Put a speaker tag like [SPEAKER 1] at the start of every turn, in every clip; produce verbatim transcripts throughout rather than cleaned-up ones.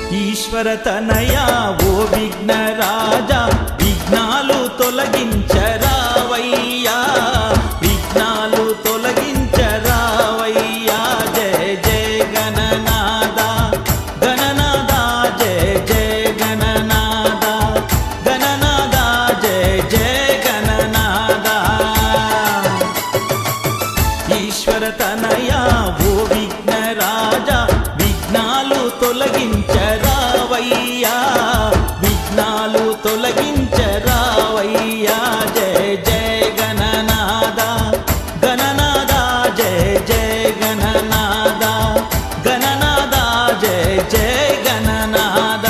[SPEAKER 1] ఈశ్వర తనయా ఓ విఘ్నరాజా విఘ్నాలు తొలగించరావయ్యా విఘ్నాలు తొలగించరావయ్యా జయ జయ గణనాద గణనాద జయ జయ గణనాద గణనాద జయ జయ గణనాద ఈశ్వర తనయా ఓ విఘ్నరాజా విఘ్నాలు తొలగించరావయ్యా విఘ్నాలు తొలగించరావయ్యా జయ జయ గణనాద గణనాద జయ జయ గణనాద గణనాద జయ జయ గణనాద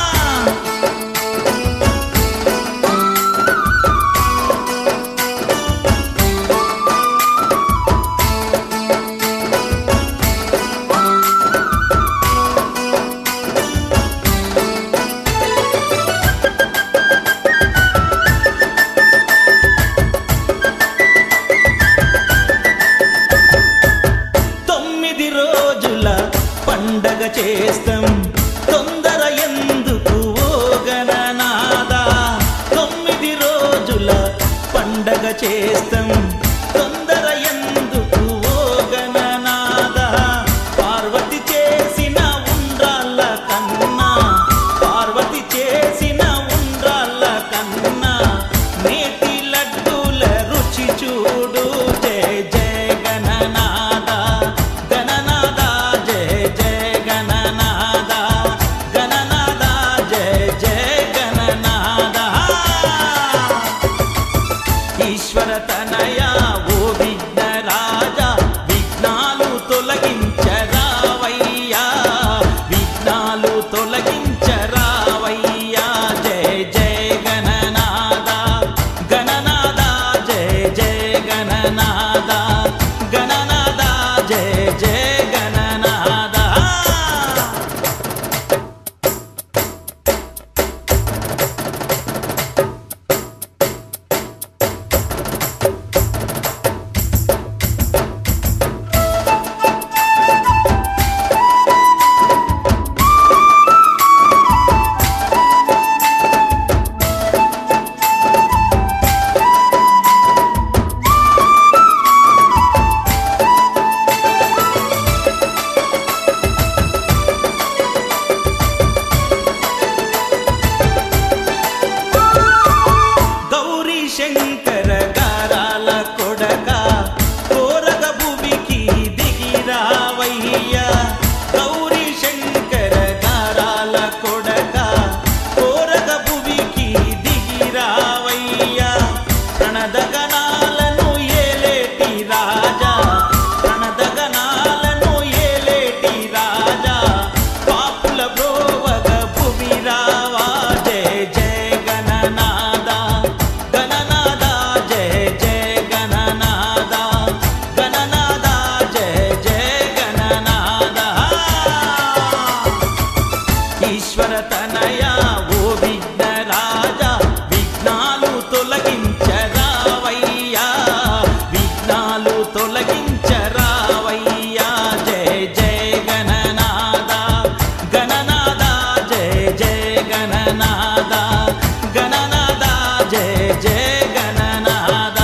[SPEAKER 1] పండగ చేస్తాం తొందర ఎందుకు ఓ గణనాద తొమ్మిది రోజుల పండగ చేస్తాం తొందర ఎందుకు ఓ గణనాద పార్వతి చేసిన ఉండ్రాళ్ళ కన్నా పార్వతి చేసిన ఉండ్రాళ్ళ కన్నా నేతి లడ్డూల రుచి చూడు జయ జయ గణనాద గణనాద జయ జయ గణనాద గణనాద జయ జయ గణనాద ఈశ్వర తనయా ఓ విఘ్నరాజా విఘ్నాలు తొలగించరావయ్యా విఘ్నాలు తొలగించరావయ్యా జయ జయ గణనాద గణనాద జయ జయ గణనాద గణనాద జయ జయ గణనాద శంకర గారాల కొడక కోరగ భూమికి దిగిరావయ్యా గౌరీ శంకర గారాల కొడక కోరగ భూమికి దిగిరావయ్యా ప్రణదగనాలను ఏలేటి రాజా ప్రణదగనాలను ఏలేటి రాజా పాపుల బ్రోవగ భూమి రావా జయ జయ గణనాద గణనాద జయ జయ గణనాద గణనాద జయ జయ గణనాద ఈశ్వర తనయా ఓ విఘ్నరాజా విఘ్నాలు తొలగించరావయ్యా విఘ్నాలు తొలగించరావయ్యా జయ జయ గణనాద గణనాద జయ జయ గణనాద గణనాద జయ జయ గణనాద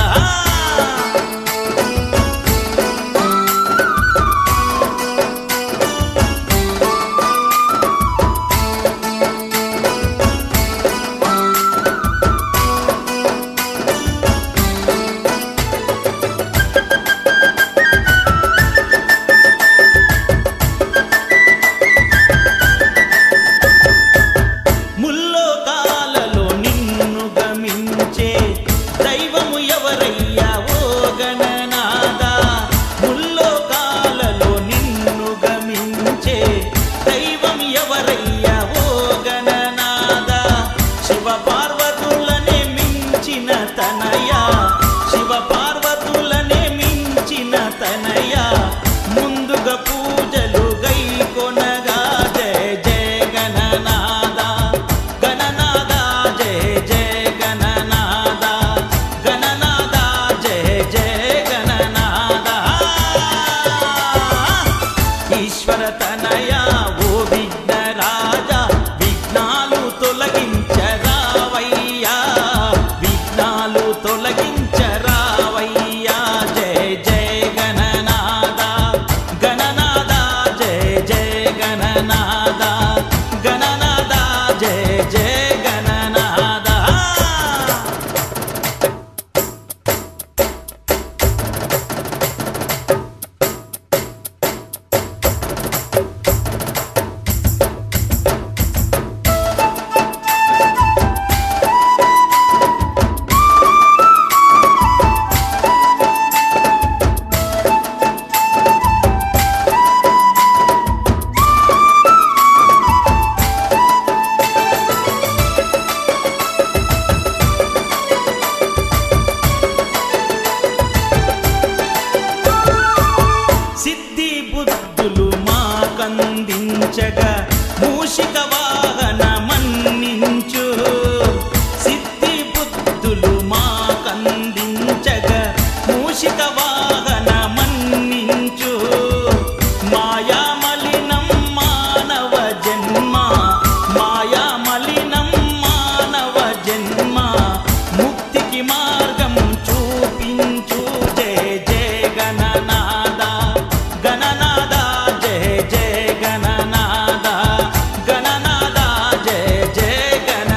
[SPEAKER 1] మూషిక వాహన మన్నించు సిద్ధి బుద్ధులు మాకందించగ మూషిక వాహన మన్నించు మాయా మలినం మానవ జన్మ మాయా మలినం మానవ జన్మ ముక్తికి మార్గం చూపించు జయ జయ గణనాద గణనాద జయ జయ గణనాద గణనాద జయ జయ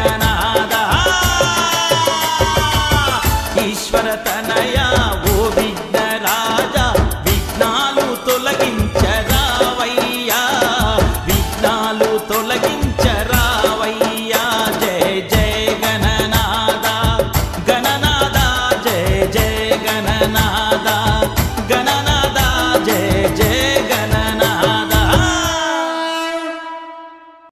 [SPEAKER 1] గణనాద ఈశ్వర తనయ ఓ